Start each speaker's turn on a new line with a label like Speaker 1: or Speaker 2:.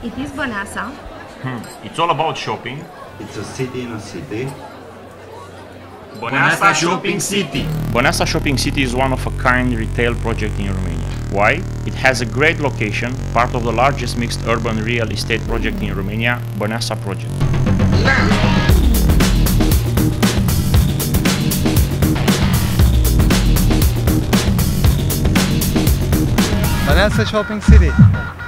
Speaker 1: It is Băneasa.
Speaker 2: It's all about shopping.
Speaker 3: It's a city in a city.
Speaker 2: Băneasa Shopping City. Băneasa Shopping City is one of a kind retail project in Romania. Why? It has a great location, part of the largest mixed urban real estate project in Romania, Băneasa Project.
Speaker 4: Băneasa Shopping City.